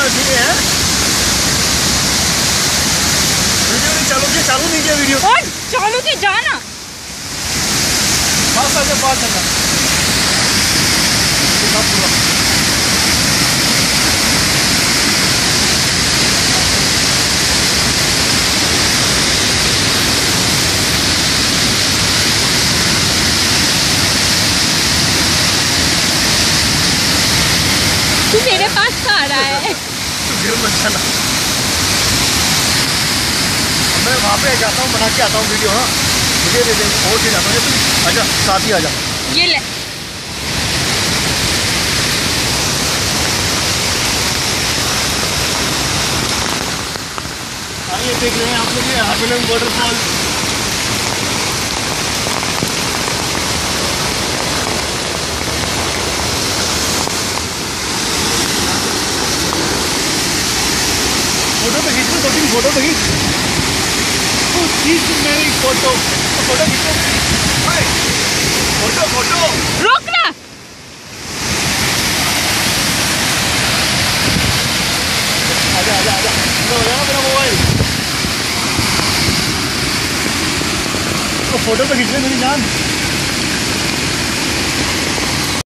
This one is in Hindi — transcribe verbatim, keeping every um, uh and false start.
ठीक है वीडियो नहीं चालू किया, चालू नहीं किया वीडियो और चालू की जाना पास आजा पास आजा तू मेरे पास कहाँ आ रहा है? मैं वहाँ पे जाता हूँ, बना के आता हूँ वीडियो। हाँ मुझे दे देंगे और चीज आता हूँ, तुम आजा साथ ही आजा। ये ले आइए देख रहे हैं आप लोग, यहाँ पे लोग वाटरफॉल। फोटो तो खींच, दो तीन फोटो तो खींच, तू खींच मेरी फोटो, तो फोटो खींचो, फोटो फोटो रोक ना। आजा आजा आजा, तो बजाना मेरा मोबाइल, तो फोटो तो खींच ले मेरी जान।